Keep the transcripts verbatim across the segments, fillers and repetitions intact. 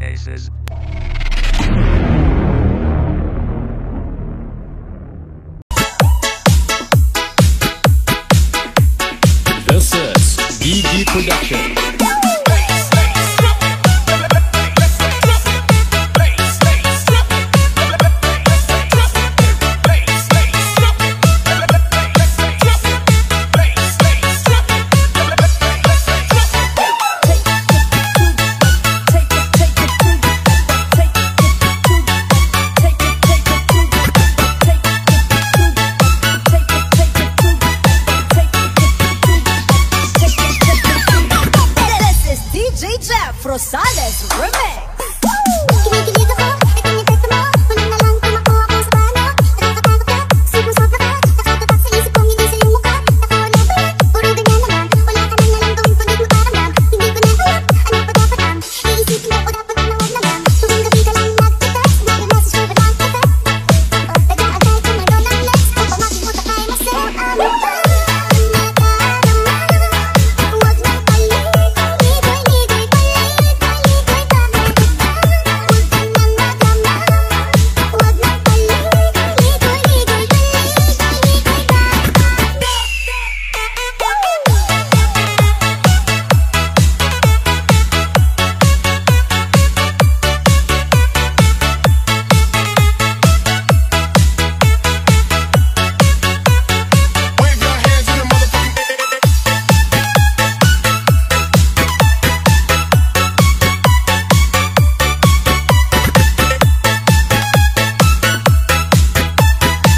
Aces. This is D G Production. Rosales Remix. Kinikilig ako, ito yung kwento mo. Wala na lang tumakuha ko sa pano. Nakakatakot ka, sipusot na ka. Nakatatak sa isip kong hindi sa iyong mukha. Ako ano ba yan? Puro ganyan naman. Wala ka nang nalang gawin kundi magparamdam. Hindi ko na alam, ano pa dapat ang iisipin mo o dapat na huwag na lang. Tuwing gabi ka lang nagtatext, nag-message ko ba lang kita? O taga-agay ko mayroon ng lex. Kung pamakipunta tayo masaya, ano ba?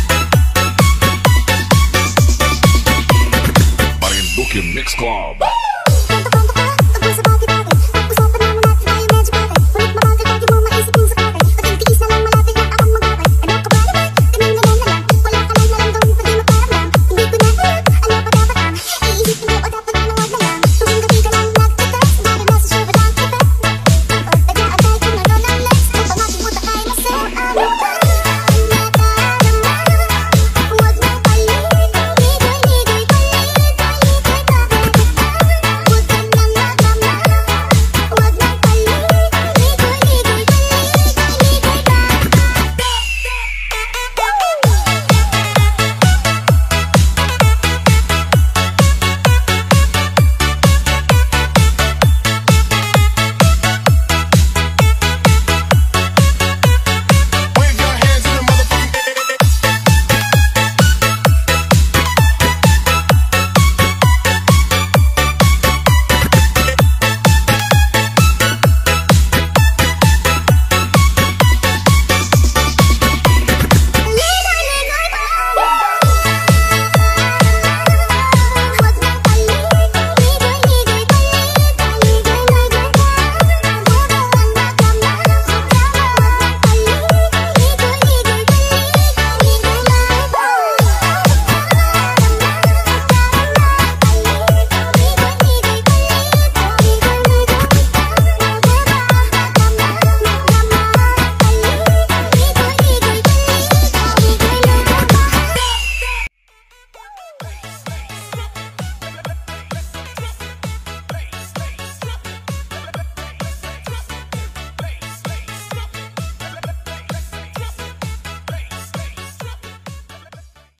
Mix Club.